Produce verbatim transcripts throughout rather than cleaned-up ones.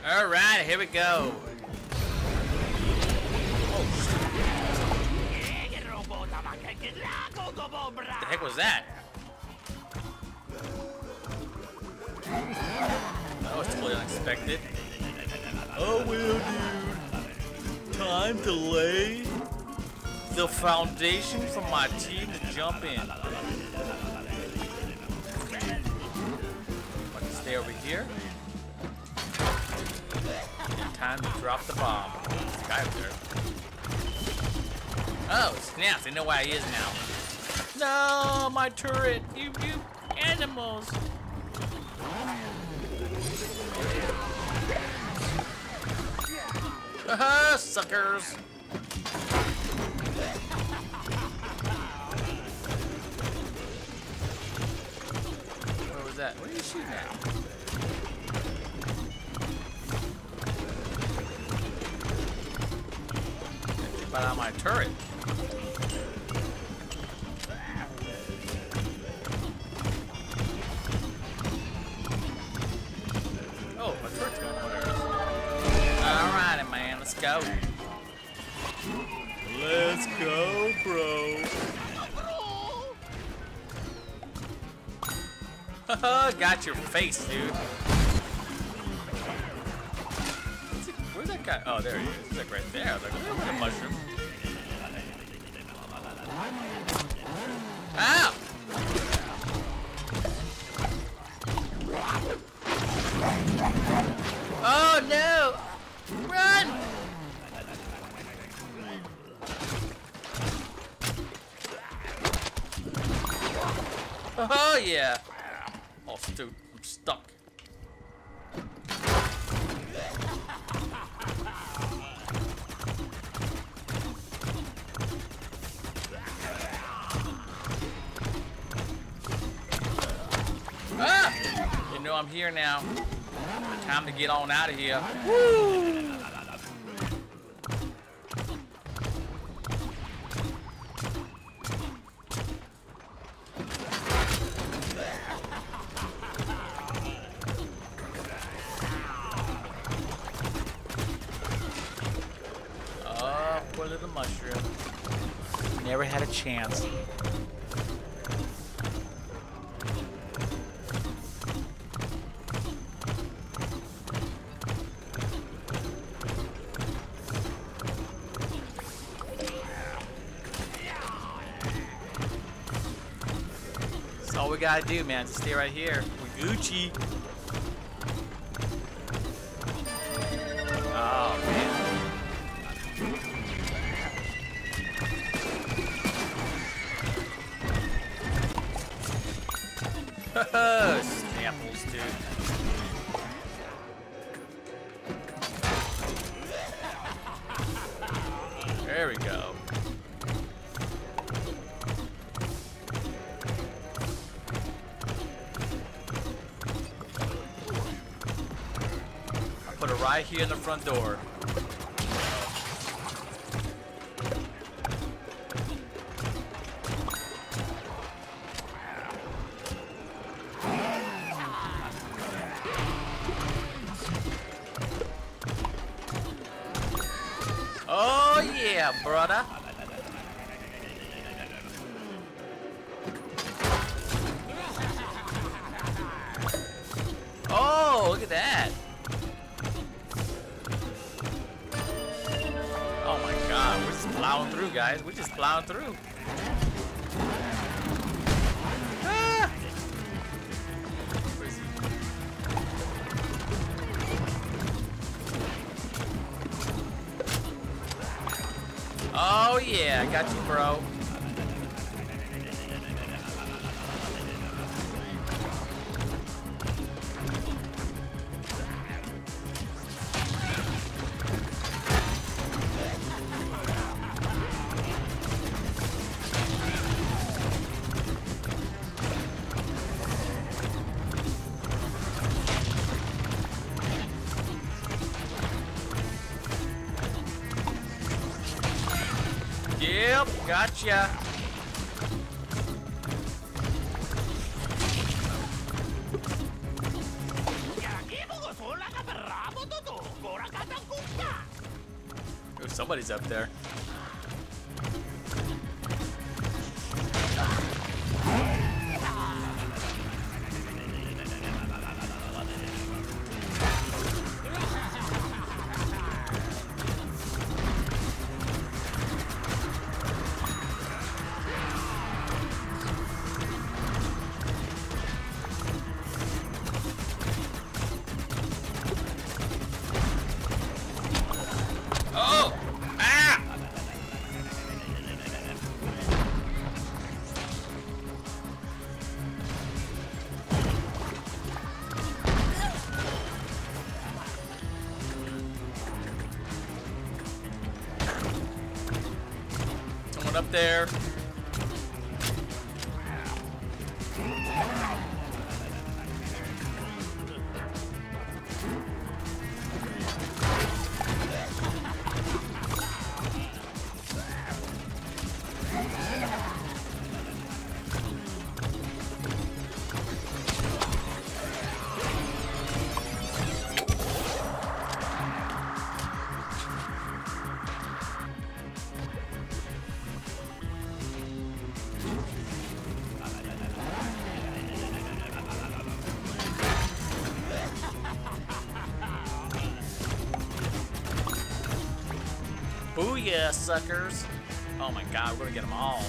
Alright, here we go. Oh, what the heck was that? That was totally unexpected. Oh, well, dude. Time to lay the foundation for my team to jump in. I can stay over here. Time to drop the bomb. There's a guy up there. Oh, snaps. I know why he is now. No, my turret. You, you animals. Haha, suckers. Where was that? What are you shooting at? About on my turret. Oh, my turret's going over there. Alrighty, man, let's go. Let's go, bro. Haha, got your face, dude. Where's that guy? Oh, there he is. He's like right there. I was like, where's the mushroom? Ow! Oh no! Run! Oh yeah! Oh, dude, I'm stuck. Ah! You know I'm here now. Time to get on out of here. Woo! Oh, poor little mushroom. Never had a chance. All we gotta do, man, is stay right here. We're Gucci. Oh, man. Snapples, dude. There we go. Put it right here in the front door. Oh yeah, brother. Oh, look at that. Oh my god, we're just plowing through, guys. We're just plowing through. Ah! Where is he? Oh yeah, I got you, bro. Yep, gotcha. Ooh, somebody's up there. Up there. Booyah, suckers. Oh my god, we're gonna get them all.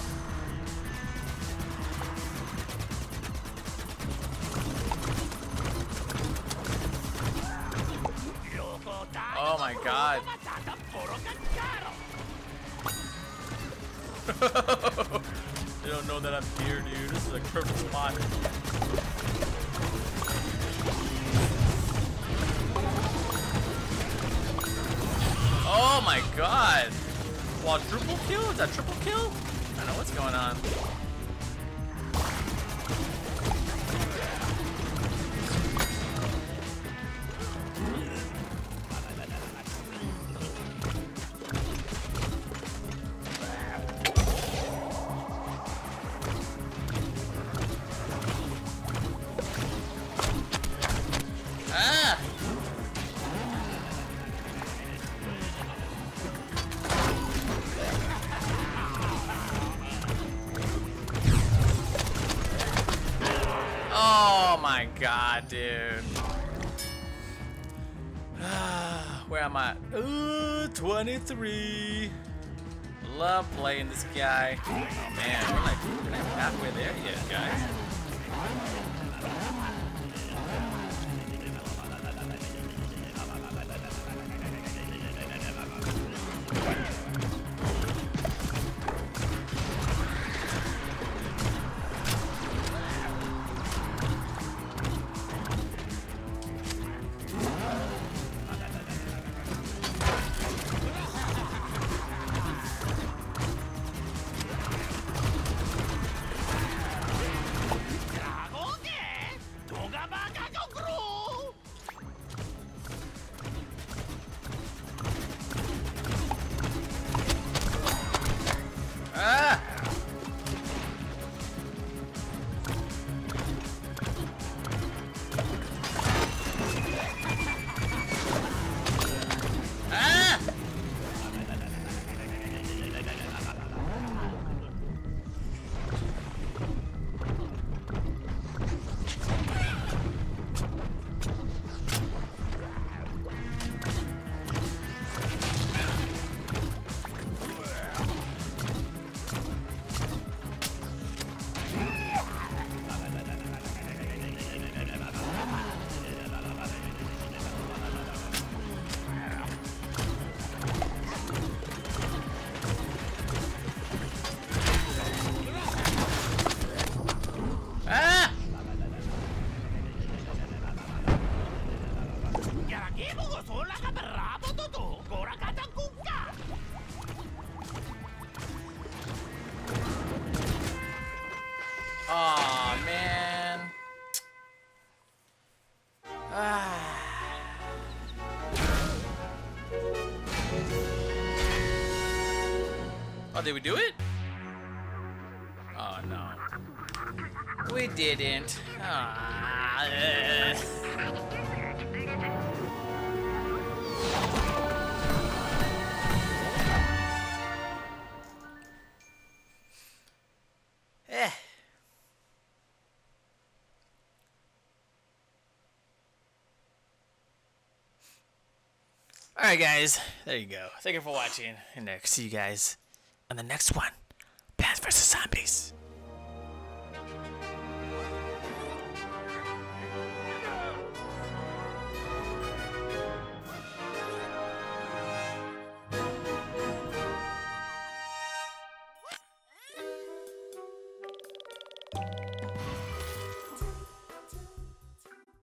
Oh my god. They don't know that I'm here, dude. This is a perfect spot. Oh my god! Quadruple kill? Is that triple kill? I don't know what's going on. God, dude. Where am I? Ooh, twenty-three. Love playing this guy. Oh man, we're like, we're not halfway there yet, guys. Aw, man. Ah. Oh, did we do it? Oh, no. We didn't. Ah. Alright, guys. There you go. Thank you for watching. And uh, see you guys on the next one. Plants versus. Zombies.